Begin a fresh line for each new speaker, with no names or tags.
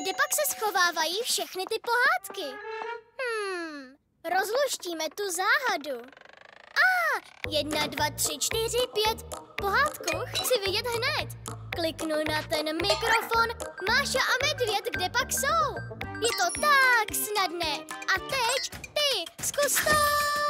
Kde pak se schovávají všechny ty pohádky? Rozluštíme tu záhadu. 1, 2, 3, 4, 5. Pohádku chci vidět hned. Kliknu na ten mikrofon. Máša a medvěd, kde pak jsou? Je to tak snadné. A teď ty, zkus to!